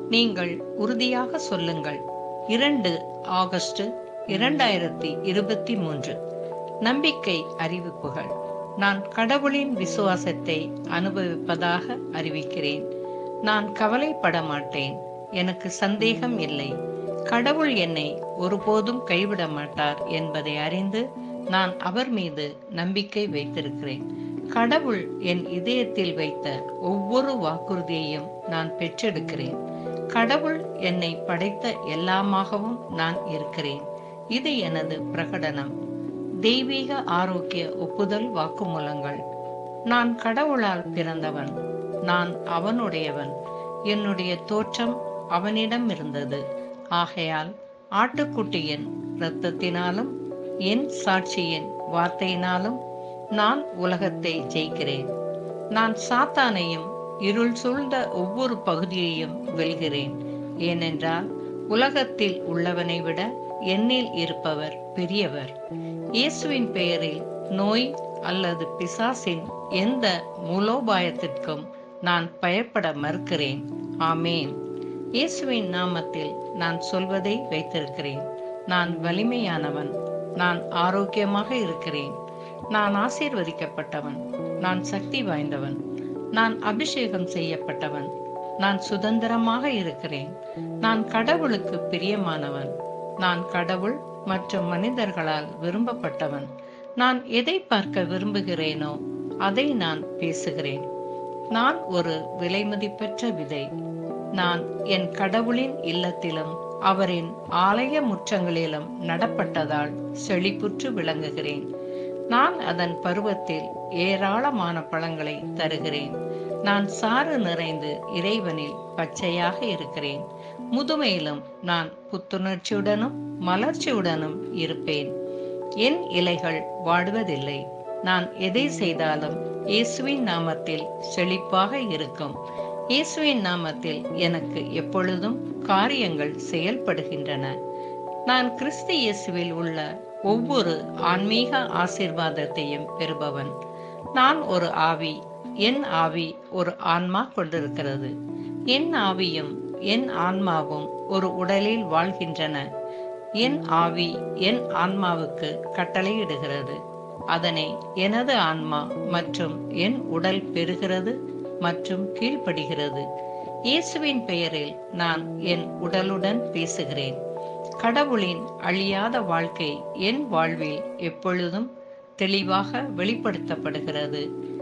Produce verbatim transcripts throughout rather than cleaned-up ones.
நீங்கள் உறுதியாக சொல்லுங்கள். இரண்டு ஆகஸ்ட் இரண்டாயிரத்தி இருபத்தி மூன்று. நம்பிக்கை அறிவிப்புகள். நான் கடவுளின் விசுவாசத்தை அனுபவிப்பதாக அறிவிக்கிறேன். நான் கவலைப்பட மாட்டேன். எனக்கு சந்தேகம் இல்லை. கடவுள் என்னை ஒருபோதும் கைவிட மாட்டார் என்பதை அறிந்து நான் அவர் மீது நம்பிக்கை வைத்திருக்கிறேன். கடவுள் என் இதயத்தில் வைத்த ஒவ்வொரு வாக்குறுதியையும் நான் பெற்றெடுக்கிறேன். கடவுள் என்னை படைத்த எல்லாமாகவும் நான் இருக்கிறேன். இது எனது பிரகடனம். தெய்வீக ஆரோக்கிய ஒப்புதல் வாக்குமூலங்கள். நான் கடவுளால் பிறந்தவன். நான் அவனுடையவன். என்னுடைய தோற்றம் அவனிடம் இருந்தது. ஆகையால் ஆட்டுக்குட்டியின் இரத்தத்தினாலும் என் சாட்சியின் வார்த்தையினாலும் நான் உலகத்தை ஜெயிக்கிறேன். நான் சாத்தானையும் இருள் சூழ்ந்த ஒவ்வொரு பகுதியையும் வெல்கிறேன். ஏனென்றால் உலகத்தில் உள்ளவனை விட என்னில் இருப்பவர் பெரியவர். இயேசுவின் பெயரில் நோய் அல்லது பிசாசின் எந்த மூலோபாயத்திற்கும் நான் பயப்பட மறுக்கிறேன். ஆமேன். இயேசுவின் நாமத்தில் நான் சொல்வதை வைத்திருக்கிறேன். நான் வலிமையானவன். நான் ஆரோக்கியமாக இருக்கிறேன். நான் ஆசீர்வதிக்கப்பட்டவன். நான் சக்தி வாய்ந்தவன். நான் அபிஷேகம் செய்யப்பட்டவன். நான் சுதந்திரமாக இருக்கிறேன். நான் கடவுளுக்கு பிரியமானவன். நான் கடவுள் மற்றும் மனிதர்களால் விரும்பப்பட்டவன். நான் எதை பார்க்க விரும்புகிறேனோ அதை நான் பேசுகிறேன். நான் ஒரு விலைமதிப்பற்ற விதை. நான் என் கடவுளின் இல்லத்திலும் அவரின் ஆலய முற்றங்களிலும் நடப்பட்டதால் செழிப்புற்று விளங்குகிறேன். நான் அதன் பருவத்தில் ஏராளமான பழங்களை தருகிறேன். நான் சாறு நிறைந்து இறைவனில் பச்சையாக இருக்கிறேன். முதுமையிலும் நான் புத்துணர்ச்சியுடனும் மலர்ச்சியுடனும் இருப்பேன். என் இலைகள் வாடுவதில்லை. நான் எதை செய்தாலும் இயேசுவின் நாமத்தில் செழிப்பாக இருக்கும். இயேசுவின் நாமத்தில் எனக்கு எப்பொழுதும் காரியங்கள் செயல்படுகின்றன. நான் கிறிஸ்து இயேசுவில் உள்ள ஒவ்வொரு ஆன்மீக ஆசீர்வாதத்தையும் பெறுபவன். நான் ஒரு ஆவி. என் ஆவி ஒரு ஆன்மா கொண்டிருக்கிறது. என் ஆவியும் என் ஆன்மாவும் ஒரு உடலில் வாழ்கின்றன. என் ஆவி என் ஆன்மாவுக்கு கட்டளையிடுகிறது. அதனை எனது ஆன்மா மற்றும் என் உடல் பெறுகிறது மற்றும் கீழ்ப்படுகிறது. இயேசுவின் பெயரில் நான் என் உடலுடன் பேசுகிறேன். கடவுளின் அழியாத வாழ்க்கை என் வாழ்வில் எப்பொழுதும் தெளிவாக வெளிப்படுத்தப்படுகிறது.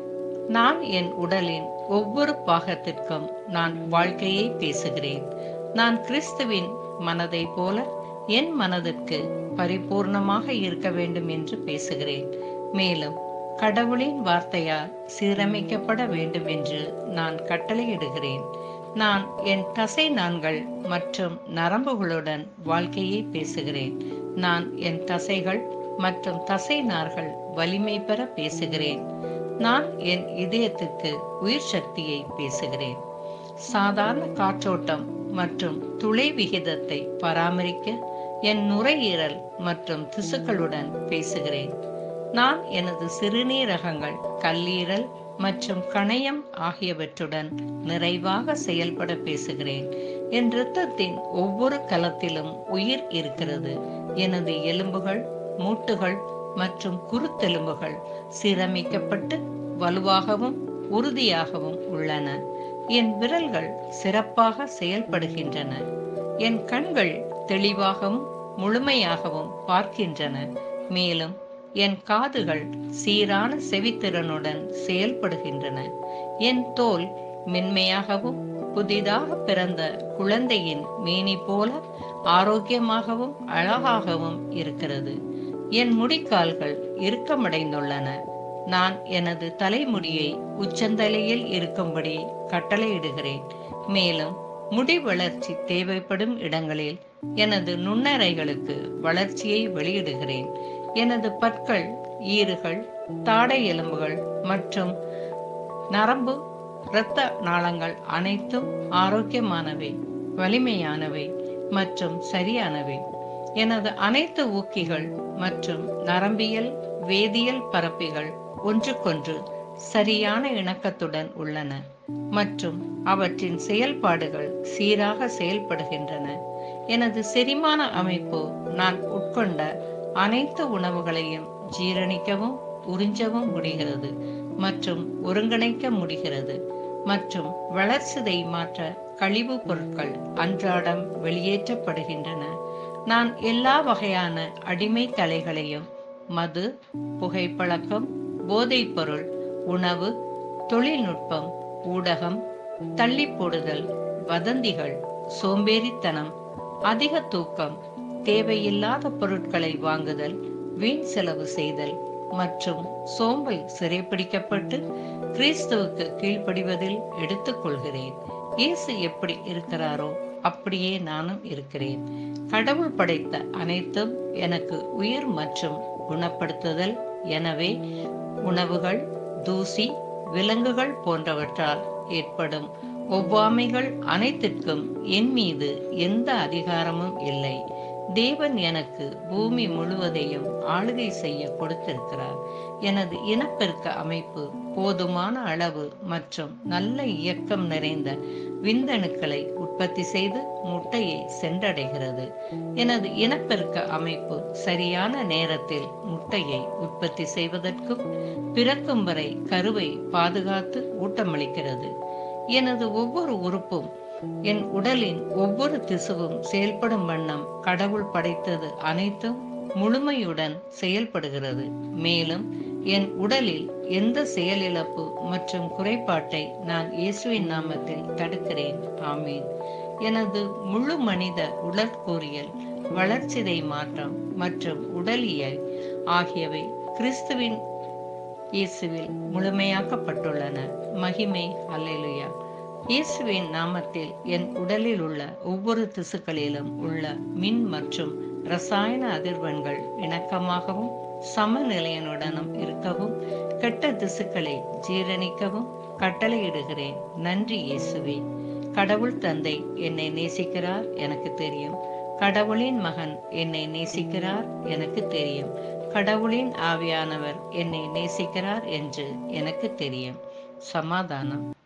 நான் என் உடலின் ஒவ்வொரு பாகத்திற்கும் நான் வாழ்க்கையை பேசுகிறேன். நான் கிறிஸ்துவின் மனதை போல என் மனதிற்கு பரிபூர்ணமாக இருக்க வேண்டும் என்று பேசுகிறேன். மேலும் கடவுளின் வார்த்தையால் சீரமைக்கப்பட வேண்டும் என்று நான் கட்டளையிடுகிறேன். நான் என் தசை நாண்கள் மற்றும் நரம்புகளுடன் வாழ்க்கையை பேசுகிறேன். நான் என் தசைகள் மற்றும் தசை நார்கள் வலிமை பெற பேசுகிறேன். நான் என் இதயத்துக்கு உயிர் சக்தியை பேசுகிறேன். சாதாரண காற்றோட்டம் மற்றும் துளை விகிதத்தை பராமரிக்க என் நுரையீரல் மற்றும் திசுக்களுடன் பேசுகிறேன். நான் எனது சிறுநீரகங்கள், கல்லீரல் மற்றும் கணையம் ஆகியவற்றுடன் நிறைவாக செயல்பட பேசுகிறேன். என் இரத்தத்தின் ஒவ்வொரு கலத்திலும் உயிர் இருக்கிறது. எனது எலும்புகள், மூட்டுகள் மற்றும் குருத்தெலும்புகள் சீரமைக்கப்பட்டு வலுவாகவும் உறுதியாகவும் உள்ளன. என் விரல்கள் சிறப்பாக செயல்படுகின்றன. என் கண்கள் தெளிவாகவும் முழுமையாகவும் பார்க்கின்றன. மேலும் என் காதுகள் சீரான செவித்திறனுடன் செயல்படுகின்றன. என் தோல் மென்மையாகவும் புதிதாக பிறந்த குழந்தையின் மேனி போல ஆரோக்கியமாகவும் அழகாகவும் இருக்கிறது. என் முடிக்கால்கள் இறுக்கமடைந்துள்ளன. நான் எனது தலைமுடியை உச்சந்தலையில் இருக்கும்படி கட்டளையிடுகிறேன். மேலும் முடி வளர்ச்சி தேவைப்படும் இடங்களில் எனது நுண்ணறைகளுக்கு வளர்ச்சியை வெளியிடுகிறேன். எனது பற்கள், ஈறுகள், தாடை எலும்புகள் மற்றும் நரம்பு இரத்த நாளங்கள் அனைத்தும் ஆரோக்கியமானவை, வலிமையானவை மற்றும் சரியானவை. எனது அனைத்து ஊக்கிகள் மற்றும் நரம்பியல் வேதியியல் பரப்பிகள் ஒன்றுக்கொன்று சரியான இணக்கத்துடன் உள்ளன. மற்றும் அவற்றின் செயல்பாடுகள் சீராக செயல்படுகின்றன. எனது செரிமான அமைப்பு நான் உட்கொண்ட அனைத்து உணவுகளையும் ஜீரணிக்கவும் உறிஞ்சவும் முடிகிறது மற்றும் ஒருங்கிணைக்க முடிகிறது மற்றும் வளர்சிதை மாற்ற கழிவுப் பொருட்கள் அன்றாடம் வெளியேற்றப்படுகின்றன. நான் எல்லா வகையான அடிமை தலைகளையும் மது, புகைப்பழக்கம், போதைப்பொருள், உணவு, தொழில்நுட்பம், ஊடகம், தள்ளி போடுதல், வதந்திகள், சோம்பேறித்தனம், அதிக தூக்கம், தேவையில்லாத பொருட்களை வாங்குதல், வீண் செலவு செய்தல் மற்றும் சோம்பல் சிறைப்பிடிக்கப்பட்டு கிறிஸ்துவுக்கு கீழ்ப்படிவதில் எடுத்துக்கொள்கிறேன். இயேசு எப்படி இருக்கிறாரோ அப்படியே நானும் இருக்கிறேன். கடவுள் படைத்த அனைத்தும் எனக்கு உயிர் மற்றும் குணப்படுத்துதல். எனவே உணவுகள், தூசி, விலங்குகள் போன்றவற்றால் ஏற்படும் ஒவ்வாமைகள் அனைத்திற்கும் என் மீது எந்த அதிகாரமும் இல்லை. தேவன் எனக்கு பூமி முழுவதையும் ஆளுகை செய்ய கொடுத்திருக்கிறார். எனது இனப்பெருக்க அமைப்பு போதுமான அளவு மற்றும் நல்ல இயக்கம் நிறைந்த விந்தணுக்களை உற்பத்தி செய்து முட்டையை சென்றடைகிறது. எனது இனப்பெருக்க அமைப்பு சரியான நேரத்தில் முட்டையை உற்பத்தி செய்வதற்கும் பிறக்கும் வரை கருவை பாதுகாத்து ஊட்டமளிக்கிறது. எனது ஒவ்வொரு உறுப்பும், என் உடலின் ஒவ்வொரு திசுவும் செயல்படும் வண்ணம் கடவுள் படைத்தது அனைத்தும் முழுமையுடன் செயல்படுகிறது. மேலும் என் உடலில் எந்த செயலிழப்பு மற்றும் குறைபாட்டை நான் இயேசுவின் நாமத்தில் தடுக்கிறேன். ஆமீன். எனது முழு மனித உடற்கூறியல், வளர்சிதை மாற்றம் மற்றும் உடலியல் ஆகியவை கிறிஸ்துவின் இயேசுவில் முழுமையாக்கப்பட்டுள்ளன. மகிமை. அல்லேலூயா. இயேசுவின் நாமத்தில் என் உடலில் உள்ள ஒவ்வொரு திசுக்களிலும் உள்ள மின் மற்றும் இரசாயன அதிர்வெண்கள் இணக்கமாகவும் சமநிலையுடனும் இருக்கவும் கெட்ட திசுக்களை ஜீரணிக்கவும் கட்டளையிடுகிறேன். நன்றி இயேசுவே. கடவுள் தந்தை என்னை நேசிக்கிறார், எனக்கு தெரியும். கடவுளின் மகன் என்னை நேசிக்கிறார், எனக்கு தெரியும். கடவுளின் ஆவியானவர் என்னை நேசிக்கிறார் என்று எனக்கு தெரியும். சமாதானம்.